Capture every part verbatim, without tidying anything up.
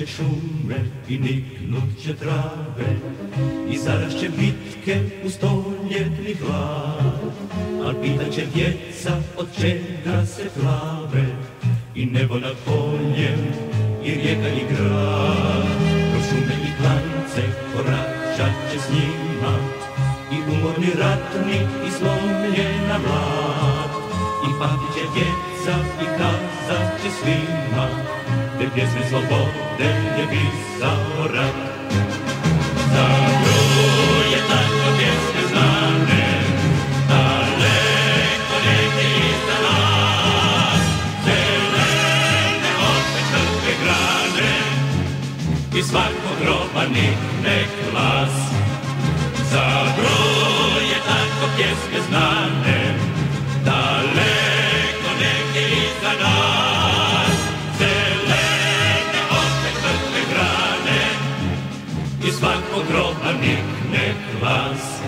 Prolistat će šume i niknuće trave i zarašće bitke u stoljetni hlad. Al pitaće djeca od čega se plave i nebo nad poljem i rijeka i grad. Kroz šume i klance koračat će s njima i umorni ratnik i slomljena mlad. I pamtit će djeca i kazat će svima te pjesme slobode je pisao rat. Zagruje tako pjesme znane, daleko negdje iza nas. Zelene opet trpe grane i svakog groba nikne glas. Zagruje tako pjesme znane, daleko negdje iza nas. I svakog groba nikne glas.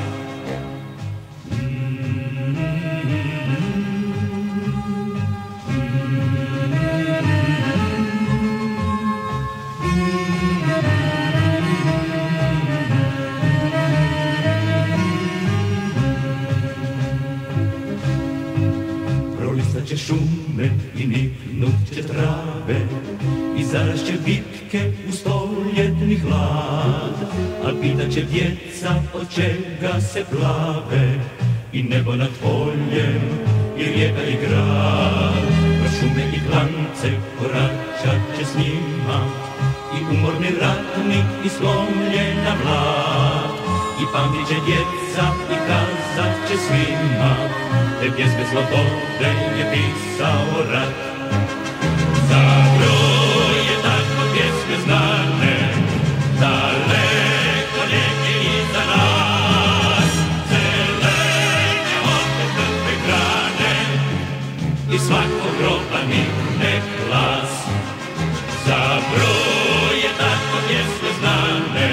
Prolistat će šume i niknut će trave i zarašće bitke u stoljetni hlad. Al pitat će djeca od čega se plave i nebo nad poljem i rijeka i grad. Kroz šume i klance koračat će s njima i umorni ratnik i slomljena mlad. I pamtit će djeca i kazat će svima te pjesme slobode je pisao rat. Zagruje tako pjesme znane, daleko negdje iza nas. Zelene opet trpe grane i svakog groba nikne glas. Zagruje tako pjesme znane,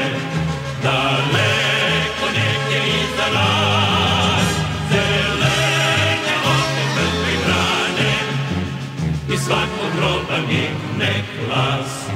daleko negdje iza nas. Zelene opet trpe grane i svakog groba nikne glas.